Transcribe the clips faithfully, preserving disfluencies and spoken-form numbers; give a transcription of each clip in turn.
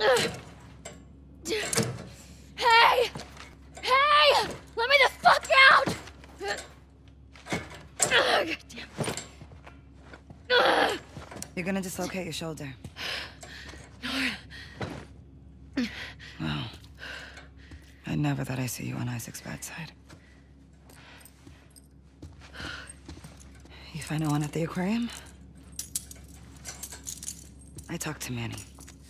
Hey! Hey! Let me the fuck out! God damn. You're gonna dislocate your shoulder. Well, I never thought I'd see you on Isaac's bad side. You find no one at the aquarium? I talked to Manny.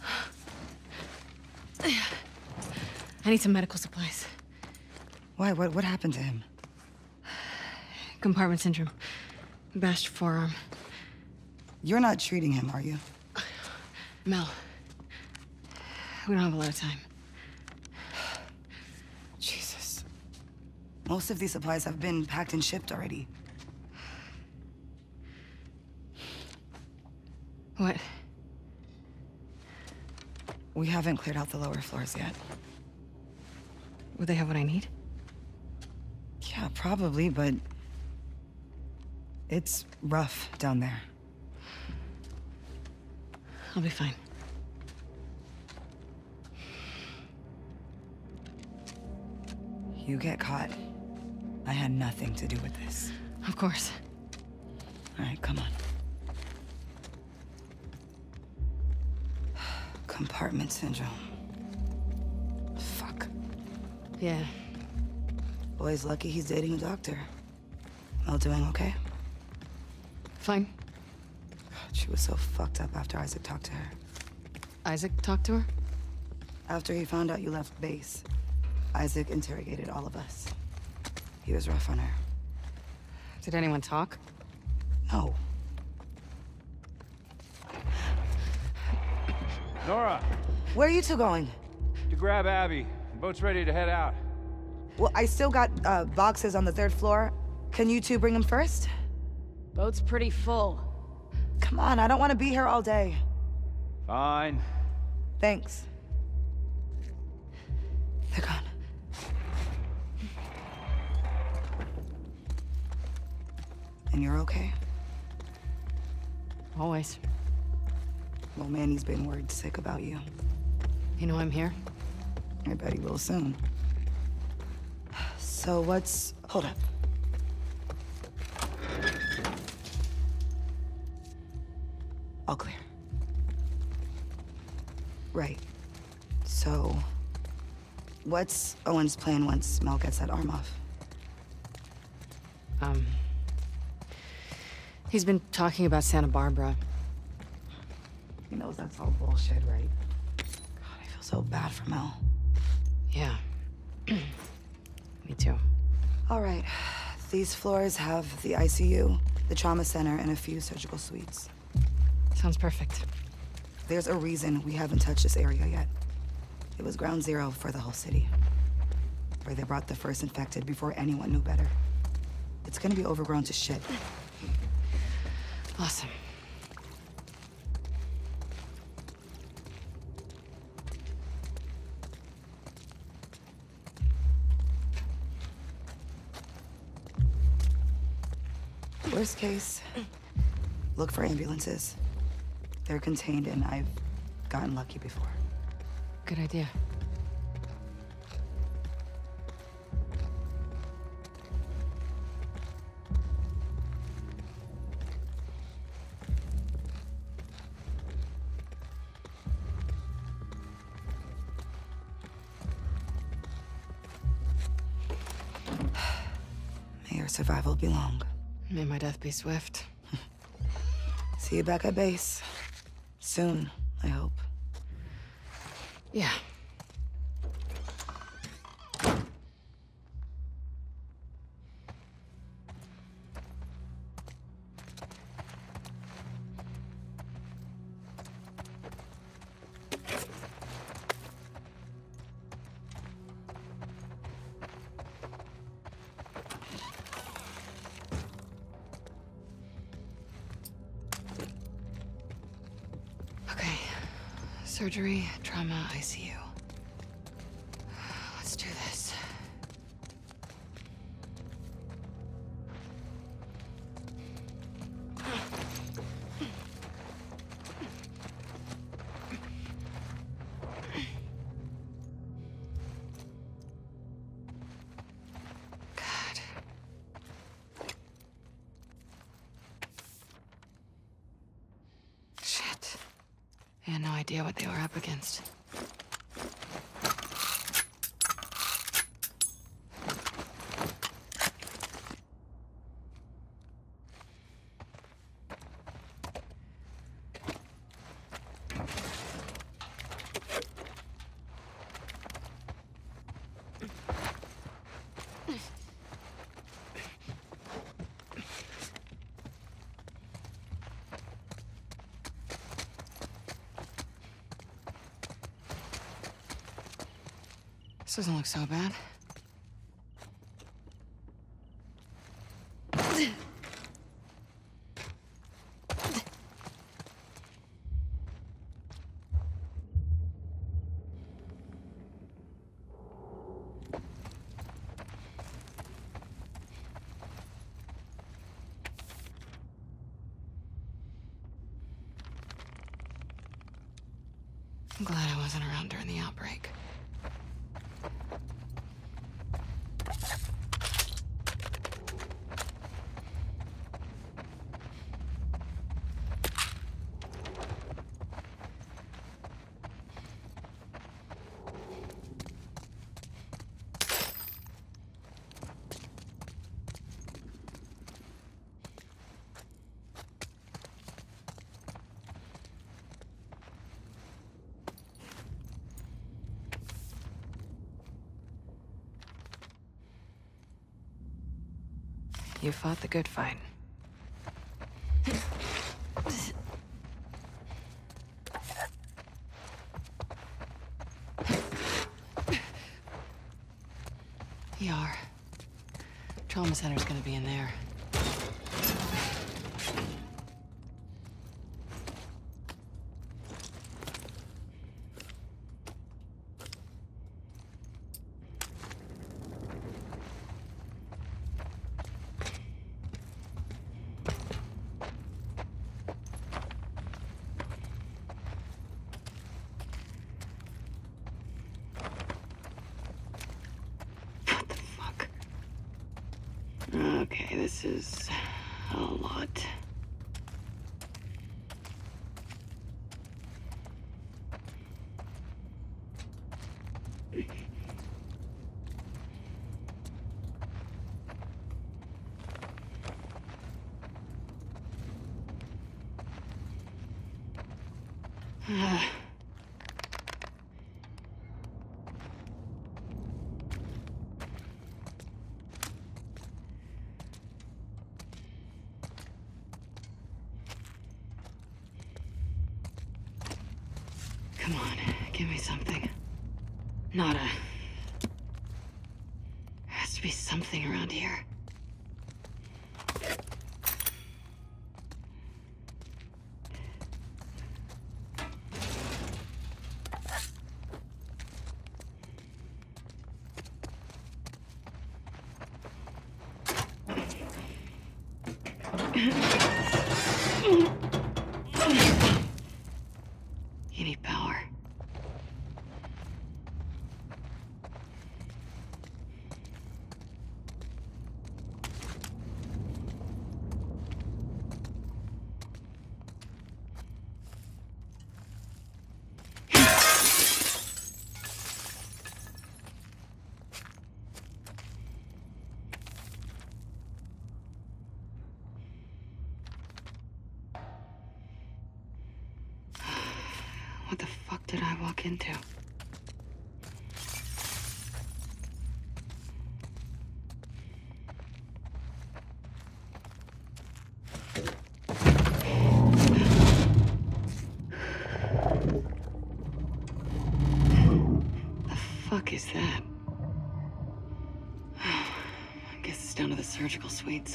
I need some medical supplies. Why? What, what happened to him? Compartment syndrome. Bashed forearm. You're not treating him, are you? Mel. We don't have a lot of time. Jesus. Most of these supplies have been packed and shipped already. What? We haven't cleared out the lower floors yet. Would they have what I need? Yeah, probably, but... it's rough down there. I'll be fine. You get caught. I had nothing to do with this. Of course. All right, come on. Compartment syndrome. Fuck. Yeah. Boy's lucky he's dating a doctor. Mel doing okay? Fine. God, she was so fucked up after Isaac talked to her. Isaac talked to her? After he found out you left base, Isaac interrogated all of us. He was rough on her. Did anyone talk? No. Nora! Where are you two going? To grab Abby. The boat's ready to head out. Well, I still got uh, boxes on the third floor. Can you two bring them first? Boat's pretty full. Come on, I don't want to be here all day. Fine. Thanks. They're gone. And you're okay? Always. Well, Manny's been word sick about you. You know I'm here? I bet he will soon. So what's... hold up. All clear. Right. So... what's Owen's plan once Mel gets that arm off? Um... He's been talking about Santa Barbara. He knows that's all bullshit, right? God, I feel so bad for Mel. Yeah. Me too. All right. These floors have the I C U, the trauma center, and a few surgical suites. Sounds perfect. There's a reason we haven't touched this area yet. It was ground zero for the whole city. Where they brought the first infected before anyone knew better. It's gonna be overgrown to shit. Awesome. Worst case, look for ambulances. They're contained and I've gotten lucky before. Good idea. May your survival be long. May my death be swift. See you back at base. Soon, I hope. Yeah. Okay. Surgery, trauma, I C U. Let's do this. I had no idea what they were up against. This doesn't look so bad. I'm glad I wasn't around during the outbreak. You fought the good fight. E R. Trauma center's gonna be in there. Okay, this is a lot. Come on, give me something. Not a... There has to be something around here. You need power. What the fuck did I walk into? The fuck is that? I guess it's down to the surgical suites.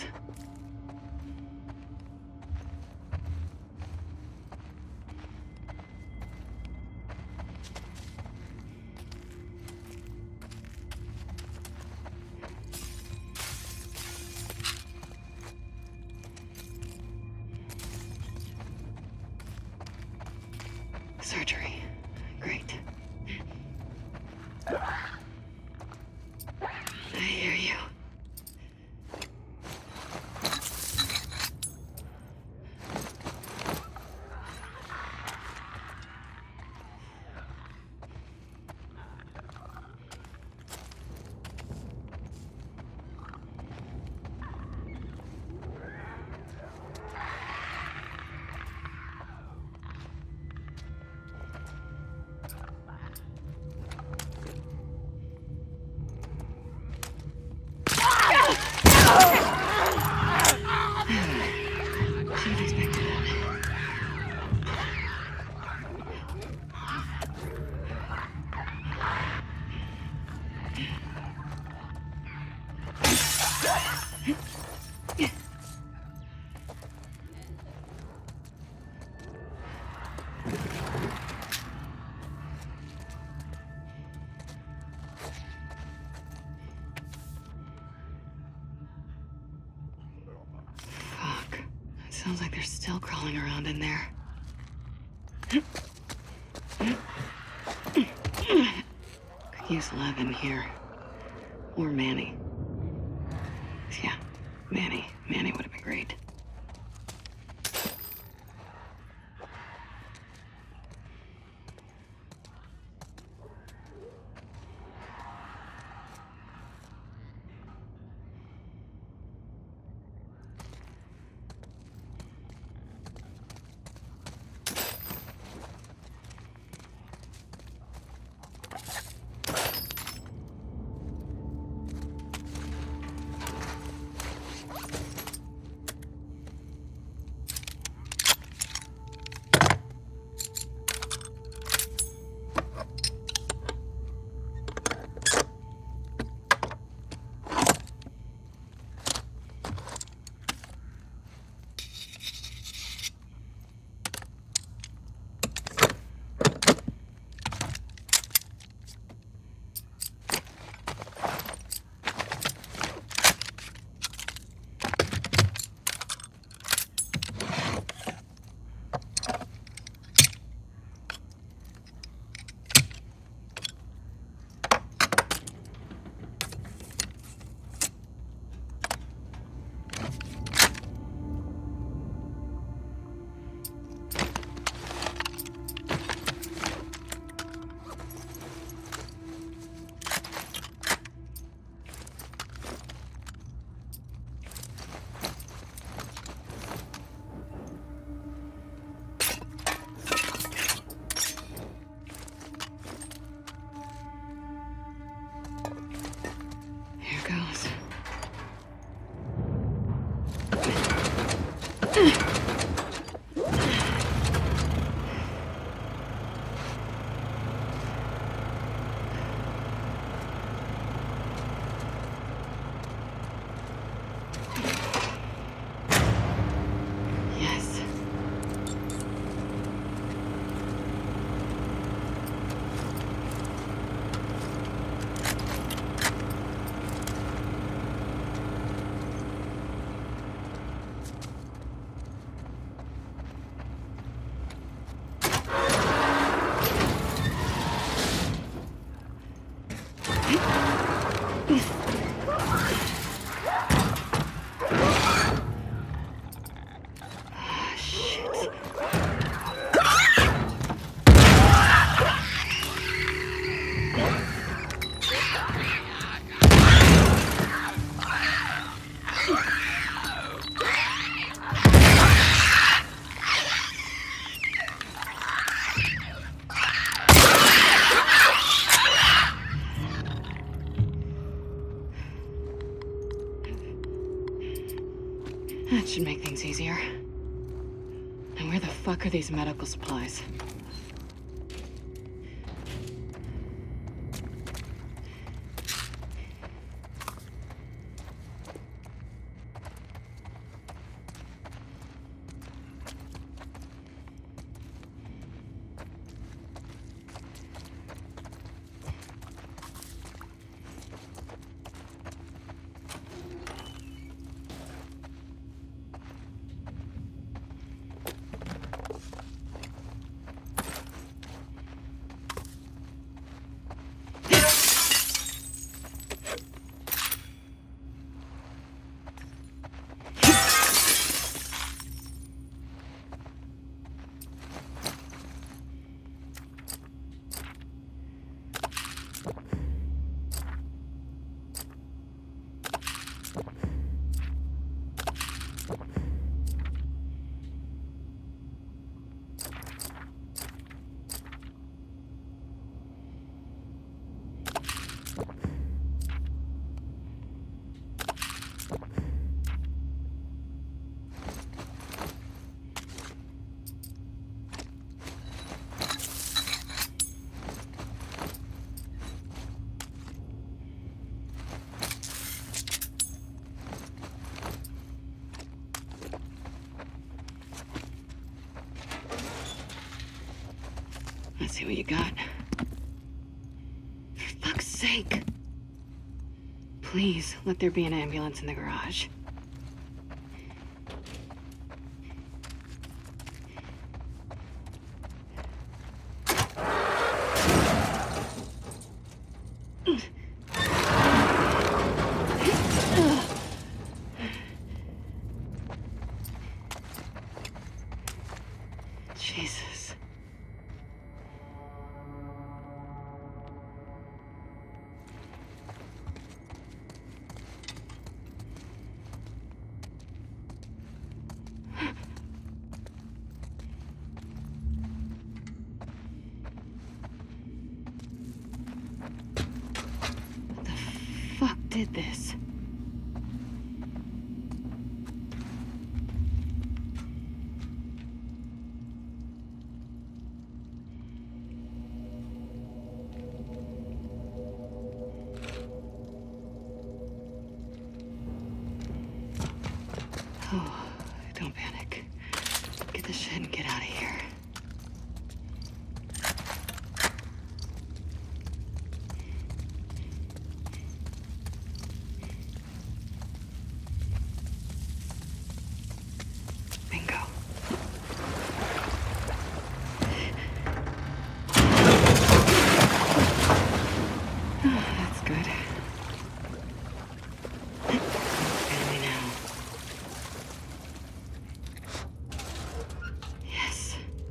Surgery. Great. I hear you. Sounds like they're still crawling around in there. Could use Levin here. Or Manny. Yeah, Manny. Manny would have been great. That should make things easier. And where the fuck are these medical supplies? Let's see what you got. For fuck's sake. Please, let there be an ambulance in the garage. did this? Oh, don't panic. Get the shit and get out of here. Bingo. Oh, that's good. Family now. Yes.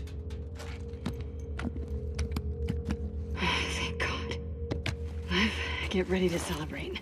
Oh, thank God. Liv, get ready to celebrate.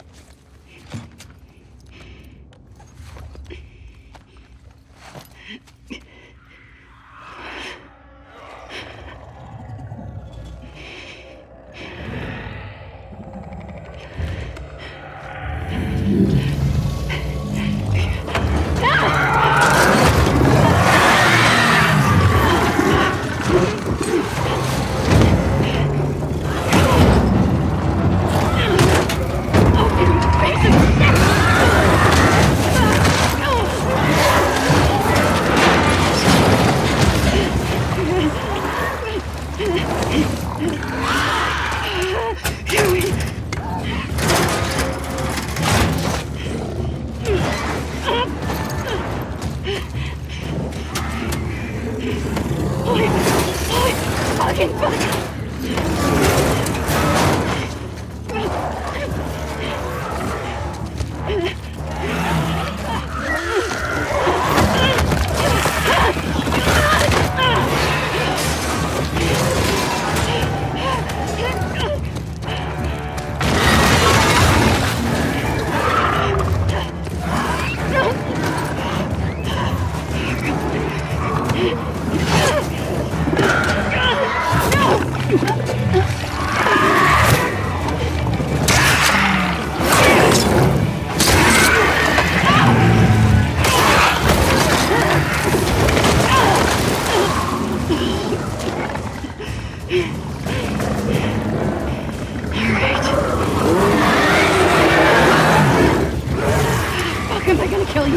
Kill you.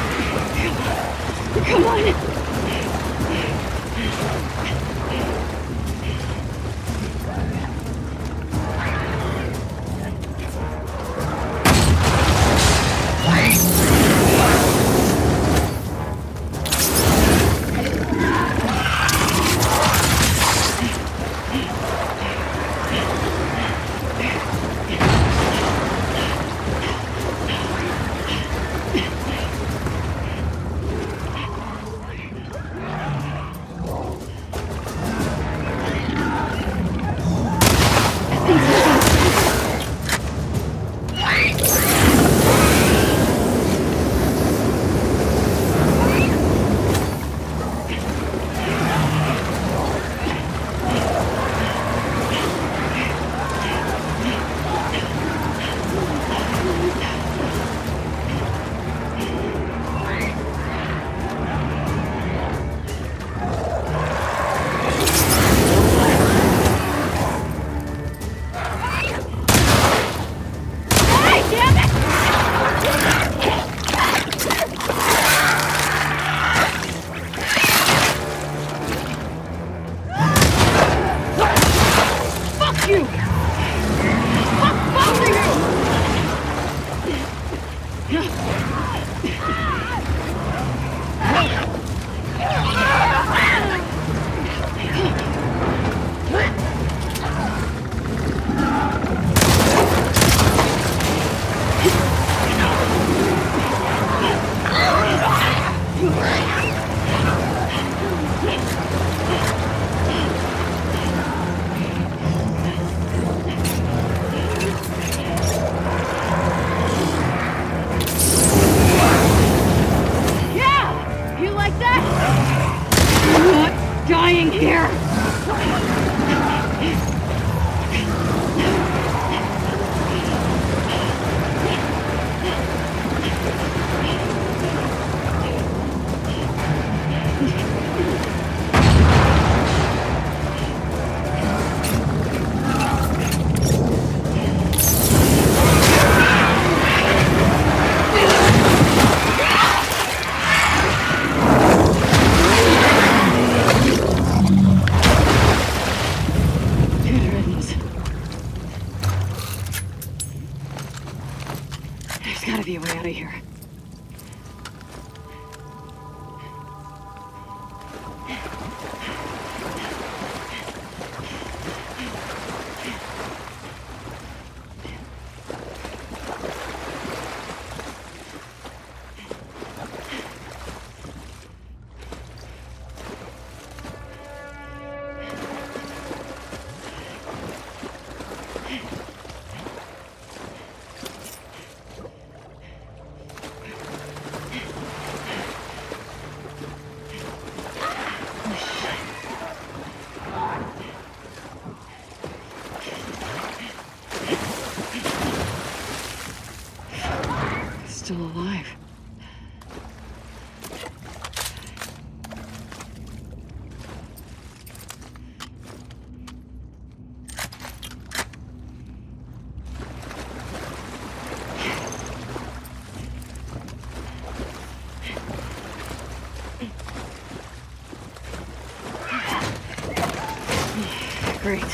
Come on. still alive. Great.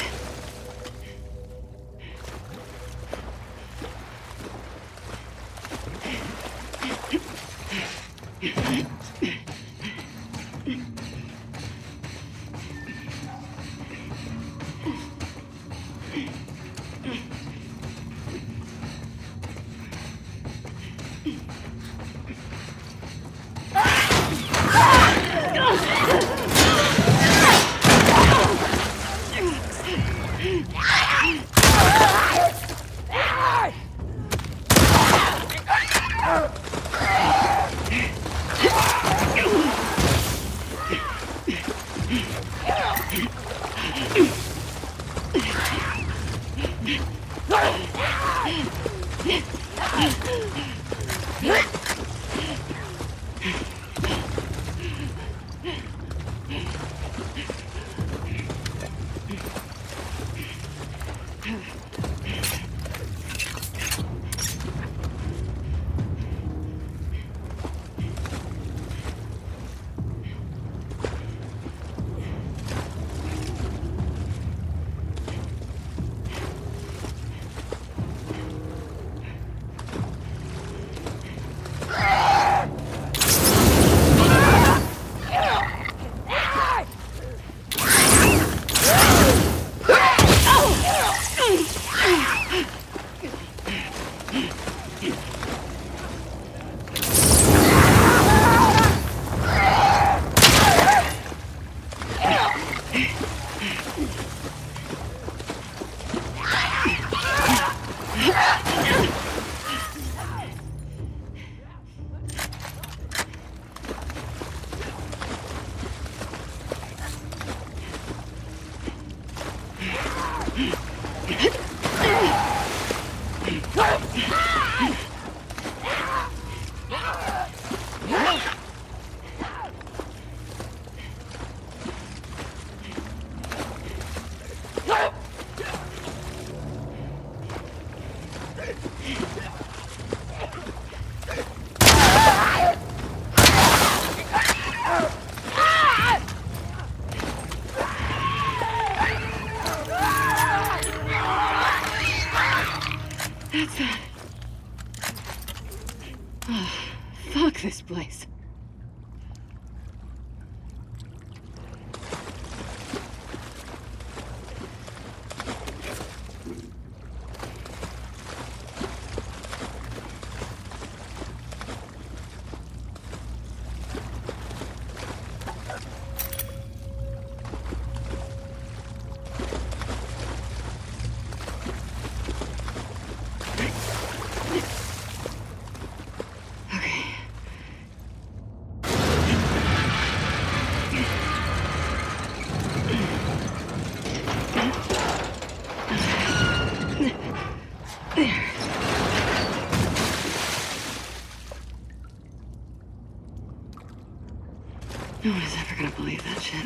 That's it. Oh, fuck this place. No one is ever gonna believe that shit.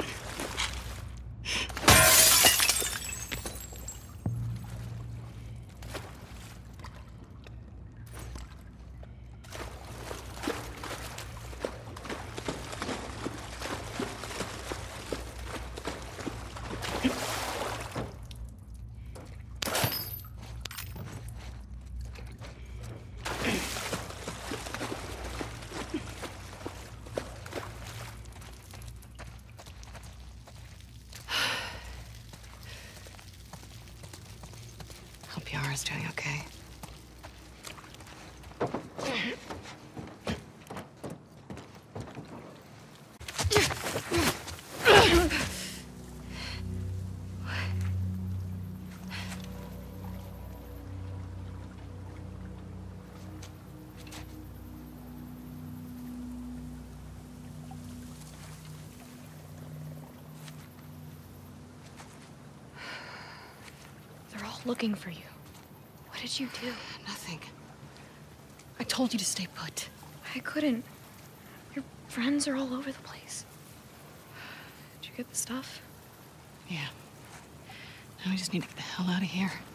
Hope Yara's doing okay. They're all looking for you. What did you do? Nothing. I told you to stay put. I couldn't. Your friends are all over the place. Did you get the stuff? Yeah. Now we just need to get the hell out of here.